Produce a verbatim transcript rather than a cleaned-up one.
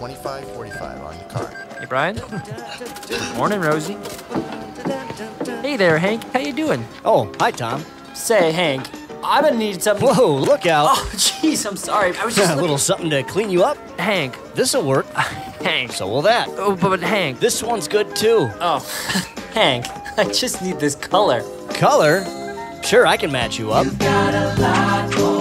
twenty-five forty-five on your card. Hey, Brian. Morning, Rosie. Hey there, Hank. How you doing? Oh, hi, Tom. Say, Hank, I've been needing something. Whoa, look out. Oh, jeez, I'm sorry. I was just A little something to clean you up. Hank. This'll work. Hank. So will that. Oh, but, but Hank. This one's good, too. Oh, Hank, I just need this color. Color? Sure, I can match you up. You got a lot going